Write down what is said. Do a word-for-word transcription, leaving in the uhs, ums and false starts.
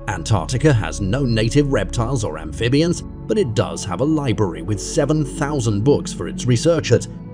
Antarctica has no native reptiles or amphibians, but it does have a library with seven thousand books for its researchers